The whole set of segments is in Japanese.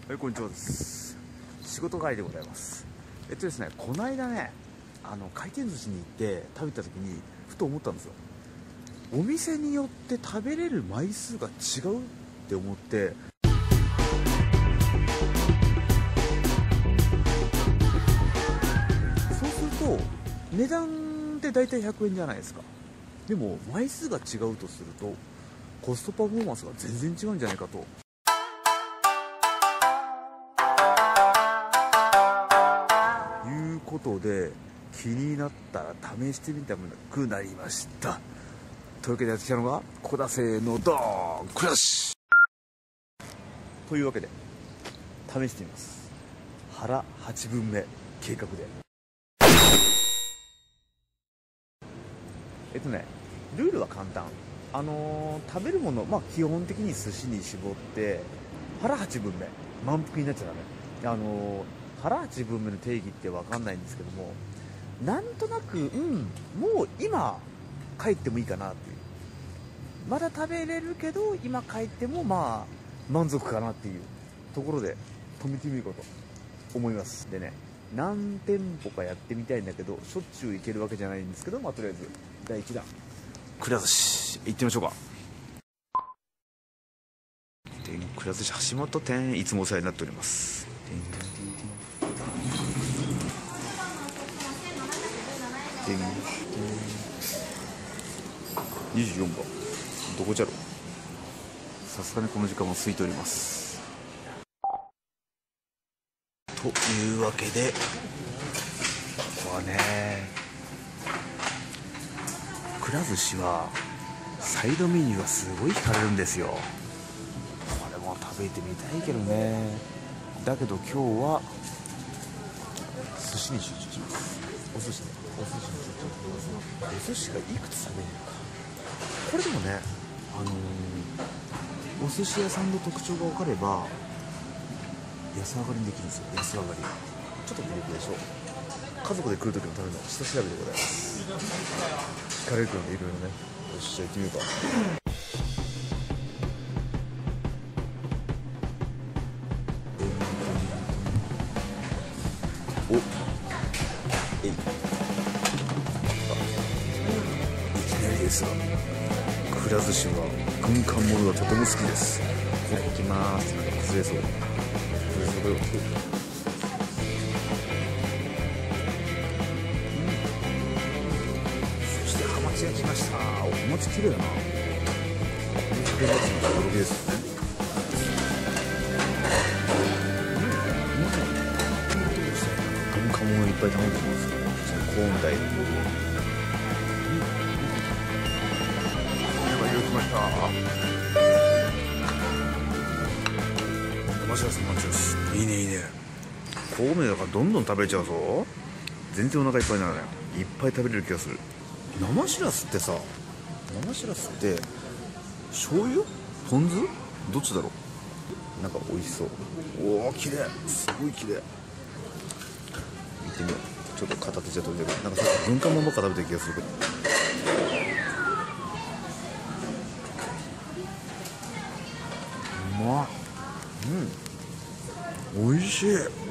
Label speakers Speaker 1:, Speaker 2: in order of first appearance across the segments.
Speaker 1: はい、こんにちはです。仕事帰りでございます。ですね、この間ね、回転寿司に行って食べた時にふと思ったんですよ。お店によって食べれる枚数が違うって思って、そうすると値段って大体100円じゃないですか。でも枚数が違うとするとコストパフォーマンスが全然違うんじゃないかと。いうことで気になったら試してみたくなりました。というわけでやってきたのがここだ。せーの、ドーンクラッシュというわけで試してみます。腹8分目計画で。ルールは簡単。食べるもの、基本的に寿司に絞って腹8分目満腹になっちゃダメ。腹8分目の定義って分かんないんですけども、なんとなくもう今帰ってもいいかなっていう、まだ食べれるけど今帰っても満足かなっていうところで止めてみようかと思います。でね、何店舗かやってみたいんだけどしょっちゅう行けるわけじゃないんですけど、とりあえず第1弾くら寿司行ってみましょうか。くら寿司橋本店、いつもお世話になっております。24番どこじゃろ。さすがにこの時間も空いております。というわけでここはね、くら寿司はサイドメニューがすごい惹かれるんですよ。これも食べてみたいけどね。だけど今日は寿司に集中します。お寿司に集中します。お寿司がいくつ食べれるか。これでもね、お寿司屋さんの特徴が分かれば安上がりにできるんですよ。安上がりちょっと魅力でしょ。家族で来る時のための下調べでございます。聞かれるのでいろいろね。よし、じゃあ行ってみようか。おえい、いきなりですが、くら寿司は軍艦ものがとても好きです。これいきます。崩れそうよ。そしてハマチが来ました。お、ハマチ綺麗だな。この食べますの驚きですよね。軍艦ものいっぱい頼んでます。コーン大来ました。マシラスマンチュース、いいねいいね。コウメだからどんどん食べれちゃうぞ。全然お腹いっぱいにならない。いっぱい食べれる気がする。生しらすってさ、生しらすって醤油ポン酢どっちだろう。なんか美味しそう。おお綺麗、すごい綺麗。見てみよう。ちょっと片手じゃ取れてる。なんかさっき軍艦もんばっか食べてる気がするけど。美味しい。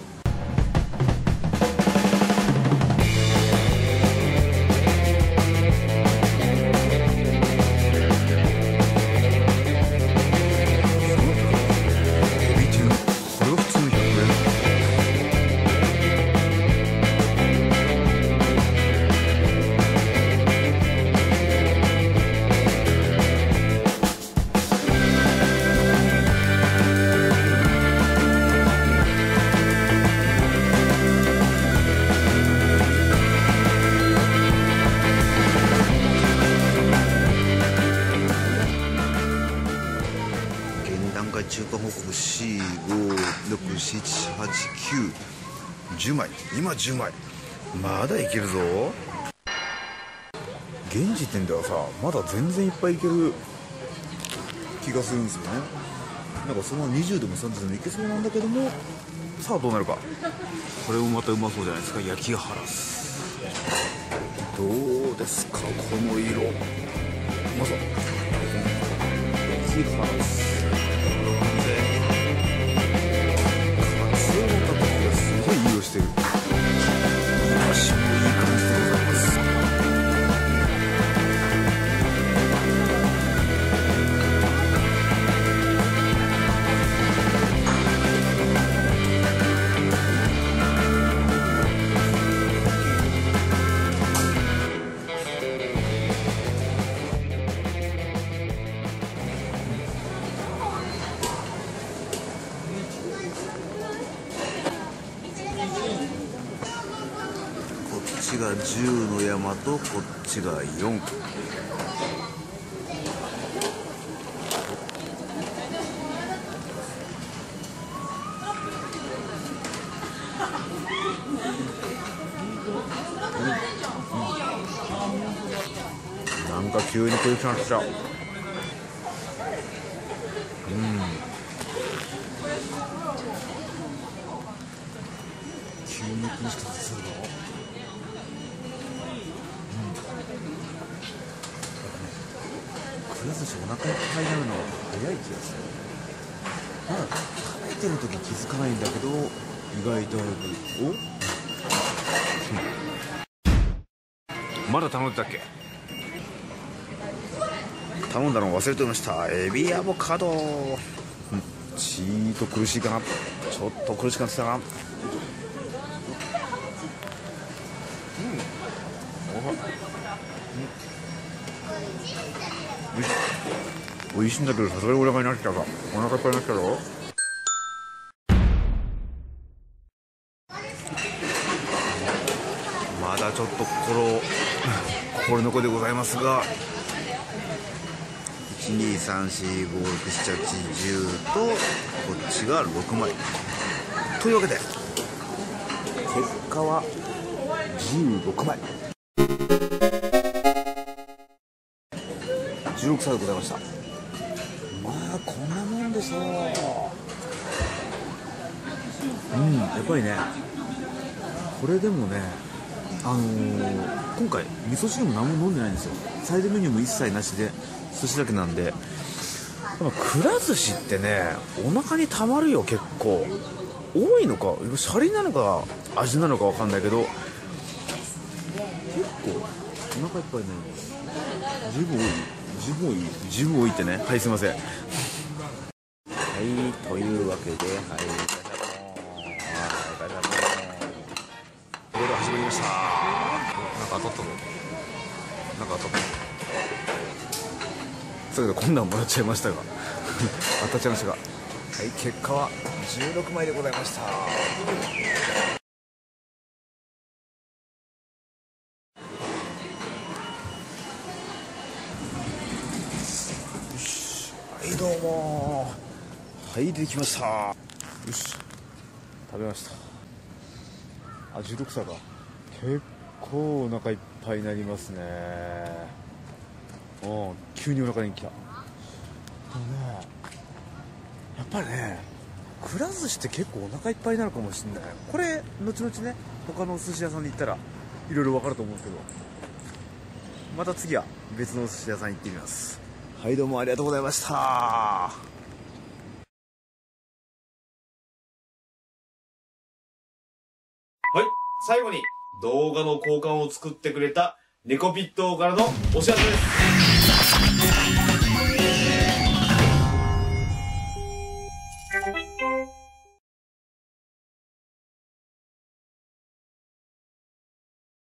Speaker 1: 中華報告 C5678910 枚、今10枚、まだいけるぞ。現時点ではさ、まだ全然いっぱいいける気がするんですよね。なんかその20でも30でもいけそうなんだけども、さあどうなるか。これもまたうまそうじゃないですか。焼きハラスどうですか、この色。まさ焼きハラスちが10の山とこっちが4。なんか急に苦しくなってきた。急に苦しくなってくるの。くら寿司お腹いっぱいになるのは早い気がする。まだ食べてる時気づかないんだけど意外とまだ頼んでたっけ。頼んだの忘れてました。エビアボカド。ちーっと苦しいかな。ちょっと苦しくなってきたな。おいしいんだけどさすがにお腹になってきたか。お腹いっぱいになってきたぞ。まだちょっと心残りでございますが、123456710とこっちが6枚というわけで結果は16枚。16歳でございました。まあこんなもんでしょう。やっぱりねこれでもね今回味噌汁も何も飲んでないんですよ。サイドメニューも一切なしで寿司だけなんで、くら寿司ってねお腹にたまるよ。結構多いのかシャリなのか味なのか分かんないけど結構お腹いっぱいになる。十分多いってね。はいすいません。はいというわけでガシャポンこれで始まりました。なんか当たったぞ。なんか当たった。それでこんなんもらっちゃいましたが当たっちゃいましたが、はい結果は16枚でございました。はいどうも。はいできました。よし食べました。16歳か。結構お腹いっぱいになりますね。急にお腹に来た。でもねやっぱりねくら寿司って結構お腹いっぱいになるかもしれない。これ後々ね他のお寿司屋さんに行ったらいろいろ分かると思うんですけど、また次は別のお寿司屋さん行ってみます。はいどうもありがとうございました。はい、最後に動画の交換を作ってくれたネコピットからのお知らせです。